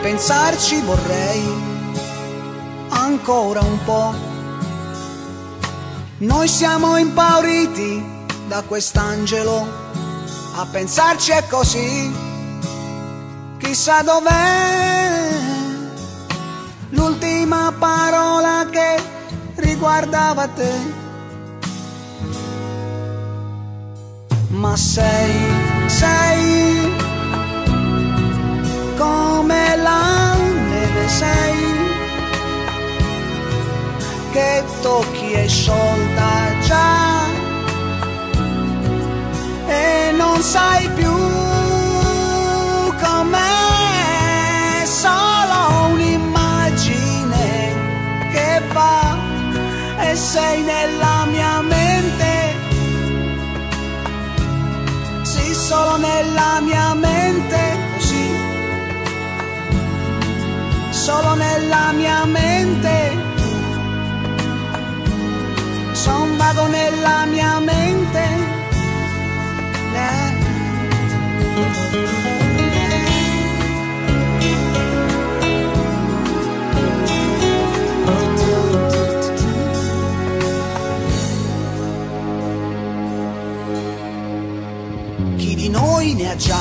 pensarci vorrei ancora un po'. Noi siamo impauriti da quest'angelo, a pensarci è così. Chissà dov'è l'ultima parola che riguardava te. Ma sei come la neve, sei che tocchi e sciolta già e non sai più com'è, solo un'immagine che va e sei nella mia mente, sì, solo nella mia mente, così, solo nella mia mente. Son vago nella mia mente. Chi di noi ne ha già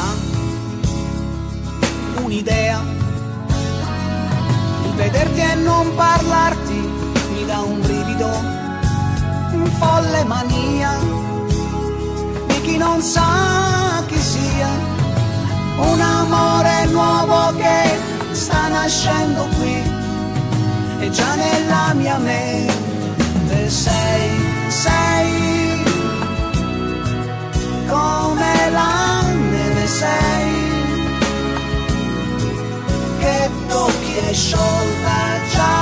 un'idea? Il vederti e non parlarti mi dà un brivido, folle mania di chi non sa chi sia, un amore nuovo che sta nascendo qui e già nella mia mente sei come la neve, sei che tocchi e sciolta già